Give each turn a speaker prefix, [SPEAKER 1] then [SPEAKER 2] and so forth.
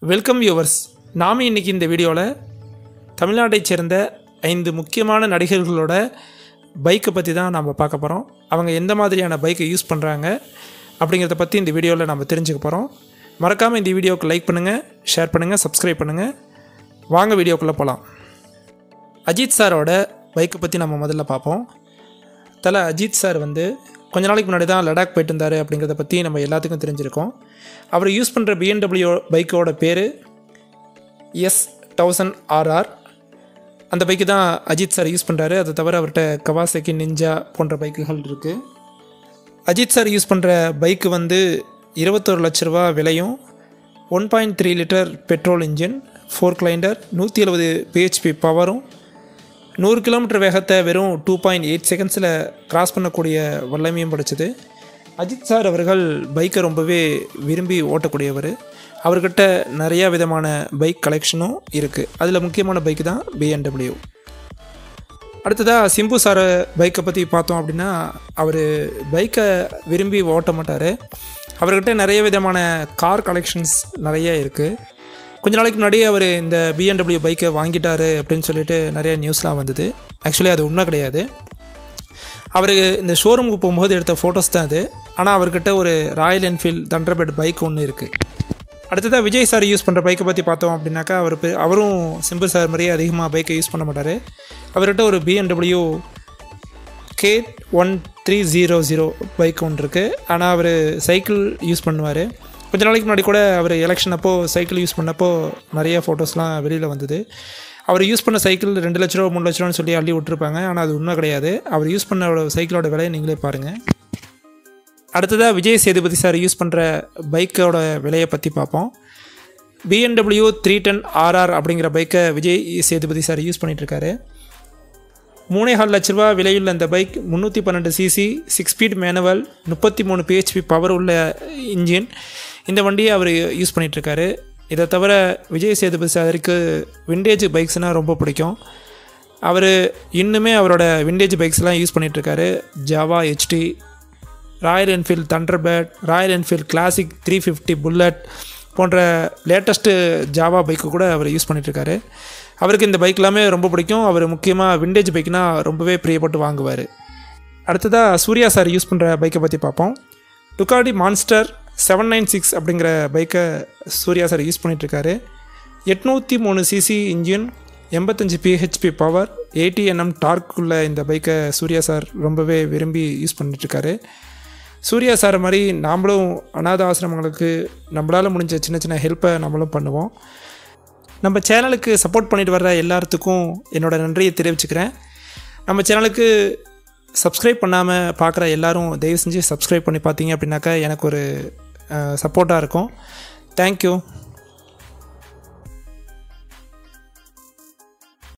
[SPEAKER 1] Welcome viewers. நாம் இன்றைக்கி இந்த வீடியோவில் தமிழ்நாட்டைச் சேர்ந்த 5 முக்கியமான நடிகர்களோட பைக்கை பற்றி தான் நம்ம பார்க்க போகிறோம். அவங்க எந்த மாதிரியான பைக்கை யூஸ் பண்ணுறாங்க அப்படிங்கிறத பற்றி இந்த வீடியோவில் நம்ம தெரிஞ்சுக்க போகிறோம். மறக்காமல் இந்த வீடியோவுக்கு லைக் பண்ணுங்கள், ஷேர் பண்ணுங்கள், சப்ஸ்கிரைப் பண்ணுங்கள். வாங்க வீடியோக்குள்ளே போகலாம். அஜித் சாரோட பைக்கை பற்றி நம்ம முதல்ல பார்ப்போம். அஜித் சார் கொஞ்ச நாளைக்கு முன்னாடி தான் லடாக் போயிட்டு இருந்தார் அப்படிங்கிறத பற்றி நம்ம எல்லாத்துக்கும் தெரிஞ்சிருக்கோம். அவர் யூஸ் பண்ணுற BMW பைக்கோட பேர் S1000RR. அந்த பைக்கு தான் அஜித் சார் யூஸ் பண்ணுறாரு. அதை தவிர அவர்கிட்ட கவாசக்கி, நிஞ்சா போன்ற பைக்குகள் இருக்குது. அஜித் சார் யூஸ் பண்ணுற பைக்கு 21 லட்ச ரூபா விலையும், 1.3 litre petrol engine, 4 cylinder, 170 PHP பவரும், 100 கிலோமீட்டர் வேகத்தை வெறும் 2.8 செகண்ட்ஸில் கிராஸ் பண்ணக்கூடிய வல்லமையும் படித்தது. அஜித் சார் அவர்கள் பைக்கை ரொம்பவே விரும்பி ஓட்டக்கூடியவர். அவர்கிட்ட நிறையா விதமான பைக் கலெக்ஷனும் இருக்குது. அதில் முக்கியமான பைக்கு தான் BMW. அடுத்ததாக சிம்பு சார் பைக்கை பற்றி பார்த்தோம் அப்படின்னா, அவர் பைக்கை விரும்பி ஓட்ட மாட்டார். அவர்கிட்ட நிறைய விதமான கார் கலெக்ஷன்ஸ் நிறைய இருக்குது. கொஞ்ச நாளைக்கு முன்னாடி அவர் இந்த BMW பைக்கை வாங்கிட்டார் அப்படின்னு சொல்லிட்டு நிறைய நியூஸ்லாம் வந்தது. ஆக்சுவலி அது உண்மை கிடையாது. அவர் இந்த ஷோரூமுக்கு போகும்போது எடுத்த ஃபோட்டோஸ் தான் அது. ஆனால் அவர்கிட்ட ஒரு ராயல் என்ஃபீல்ட் தண்டர்பர்ட் பைக் ஒன்று இருக்குது. அடுத்ததாக விஜய் சார் யூஸ் பண்ணுற பைக்கை பற்றி பார்த்தோம் அப்படின்னாக்கா, அவரும் சிம்பு சார் மாதிரியே அதிகமாக பைக்கை யூஸ் பண்ண மாட்டார். அவர்கிட்ட ஒரு BMW K1300 பைக் ஒன்று இருக்குது. ஆனால் அவர் சைக்கிள் யூஸ் பண்ணுவார். கொஞ்ச நாளைக்கு முன்னாடி கூட அவர் எலெக்ஷன் அப்போது சைக்கிள் யூஸ் பண்ணப்போ நிறைய ஃபோட்டோஸ்லாம் வெளியில் வந்தது. அவர் யூஸ் பண்ண சைக்கிள் 2 லட்ச ரூபா 3 லட்ச ரூபான்னு சொல்லி அள்ளி விட்டுருப்பாங்க. ஆனால் அது உண்மை கிடையாது. அவர் யூஸ் பண்ண சைக்கிளோட விலையை நீங்களே பாருங்கள். அடுத்ததாக விஜய் சேதுபதி சார் யூஸ் பண்ணுற பைக்கோட விலையை பற்றி பார்ப்போம். BMW 310RR அப்படிங்கிற பைக்கை விஜய் சேதுபதி சார் யூஸ் பண்ணிகிட்ருக்காரு. 3.5 லட்ச ரூபா விலையுள்ள அந்த bike 312 cc, 6 speed manual, 33 PHP power உள்ள இன்ஜின். இந்த வண்டியை அவர் யூஸ் பண்ணிகிட்ருக்காரு. இதை தவிர விஜய் சேதுபதி சாருக்கு விண்டேஜ் பைக்ஸ்னால் ரொம்ப பிடிக்கும். அவர் இன்னுமே அவரோட விண்டேஜ் பைக்ஸ்லாம் யூஸ் பண்ணிகிட்ருக்காரு. Jawa HT, Royal Enfield Thunderbird, Royal Enfield Classic 350 Bullet போன்ற லேட்டஸ்ட்டு ஜாவா பைக்கு கூட அவர் யூஸ் பண்ணிகிட்ருக்காரு. அவருக்கு இந்த பைக் எல்லாமே ரொம்ப பிடிக்கும். அவர் முக்கியமாக விண்டேஜ் பைக்னால் ரொம்பவே பிரியப்பட்டு வாங்குவார். அடுத்ததாக சூர்யா சார் யூஸ் பண்ணுற பைக்கை பற்றி பார்ப்போம். டுகாட்டி மான்ஸ்டர் 796 அப்படிங்கிற பைக்கை சூர்யா சார் யூஸ் பண்ணிகிட்ருக்காரு. 803 cc engine, 85 PHP power, 80 Nm torque உள்ள இந்த பைக்கை சூர்யா சார் ரொம்பவே விரும்பி யூஸ் பண்ணிகிட்ருக்காரு. சூர்யா சார் மாதிரி நாம்ளும் அநாத ஆசிரமங்களுக்கு நம்மளால் முடிஞ்ச சின்ன சின்ன ஹெல்ப்பை நம்மளும் பண்ணுவோம். நம்ம சேனலுக்கு சப்போர்ட் பண்ணிட்டு வர்ற எல்லாத்துக்கும் என்னோடய நன்றியை தெரிவிச்சுக்கிறேன். நம்ம சேனலுக்கு சப்ஸ்கிரைப் பண்ணாமல் பார்க்குற எல்லோரும் தயவு செஞ்சு சப்ஸ்கிரைப் பண்ணி பார்த்தீங்க அப்படின்னாக்கா எனக்கு ஒரு சப்போர்ட்டாக இருக்கும். தேங்க்யூ.